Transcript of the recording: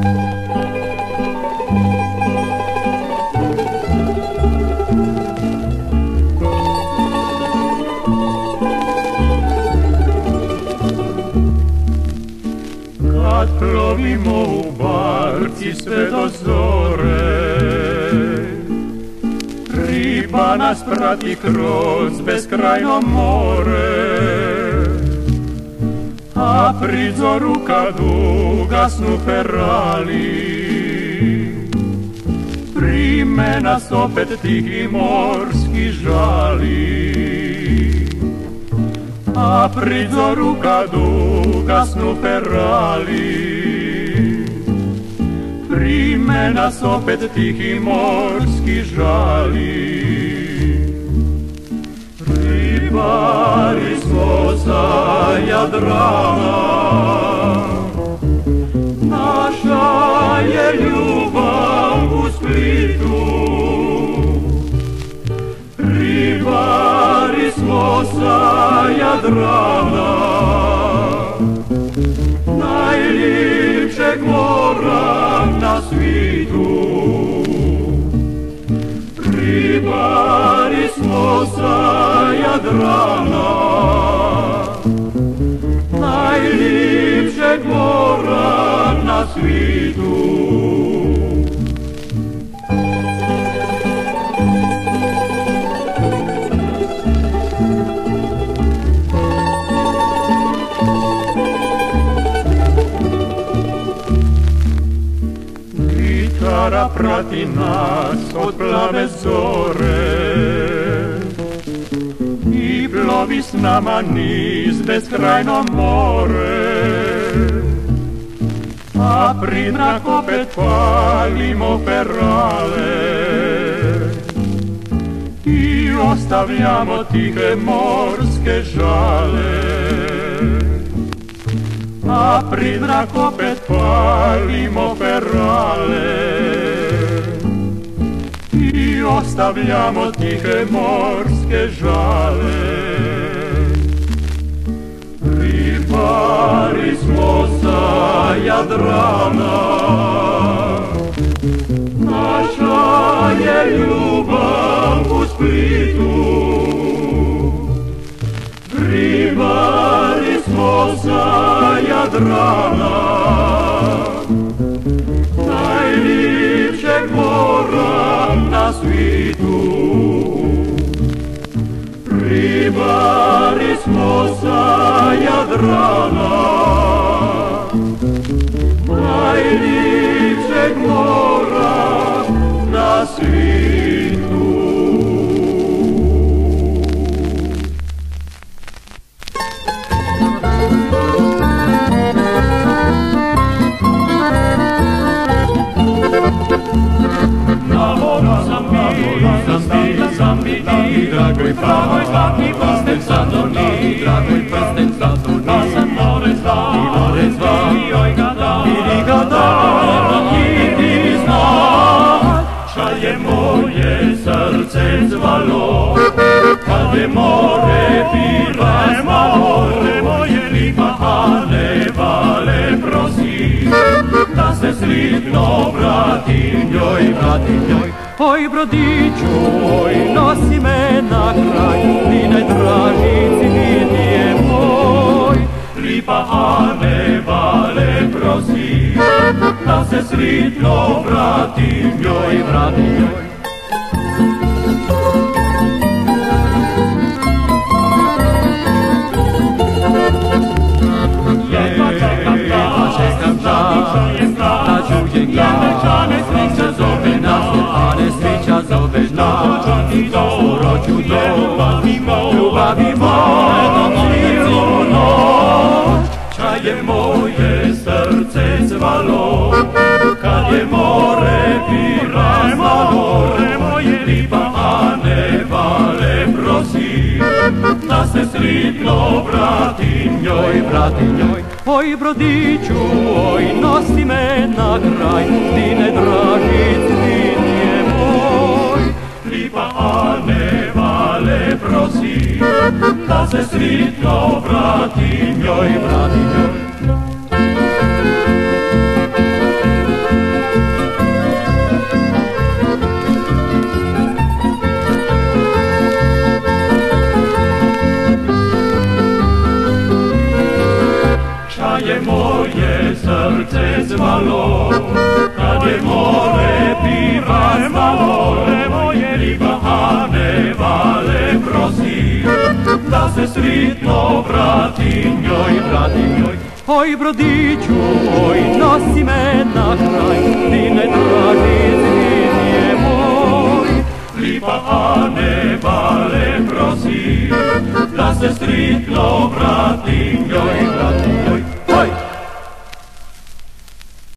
Kad plovimo u barci sve do zore, riba nas prati kroz beskrajno more, a pri zoru kad ugasnu ferali, prime nas opet tihi morski žali. A pri zoru kad ugasnu ferali, prime nas opet tihi morski žali. Ribari smo sa Jadrana, naša je ljubav u Splitu. Ribari smo sa Jadrana, najljepšeg mora na svitu. Ribari smo sa Jadrana, najljepšeg mora na svitu. Gitara prati nas od plave zore i plovi s nama niz beskrajno more, a pri mrak opet palimo ferale i ostavljamo tihe morske žale. A pri mrak opet palimo ferale i ostavljamo tihe morske žale. Ribari smo sa Jadrana, naša je ljubav u Splitu. Ribari smo sa Jadrana, najljepšeg mora na svitu. Ribari smo sa Jadrana, najljepšeg mora na svitu. Dragoj pravoj zlatni prsten zadoni, dragoj prsten zadoni, pa sam more zvao, i oj ga dao, i ti znaš, kad je moje srce zvalo, kad je more zvalo, moje lipa Ane Vale prosi, da se slitno vratim njoj. Oj brodiću, oj nosi me na kraj, ti najdraži cvit je moj. Lipa Ane Vale prosi, da se slitno vratim njoj. Jedva čekam da čujem glas, svića zove nas, Ane svića zove nas. Skoro ću ljubavi moje cijelu noć, kad je moje srce zvalo, kad je more zvalo, lipa Ane Vale prosi, da se slitno vratim njoj. Oj brodiću, oj nosi me na kraj, ti najdraži cvit je moj. Lipa Ane Vale prosi, da se slitno vratim njoj. moje srdce zvalo, kade more piva stalo, liba a nevale prosi, da se stritno vrati njoj. Oj, brodiću, oj, nosi me na kraj, ti najdraži zvin je moj. Liba a nevale prosi, da se stritno vrati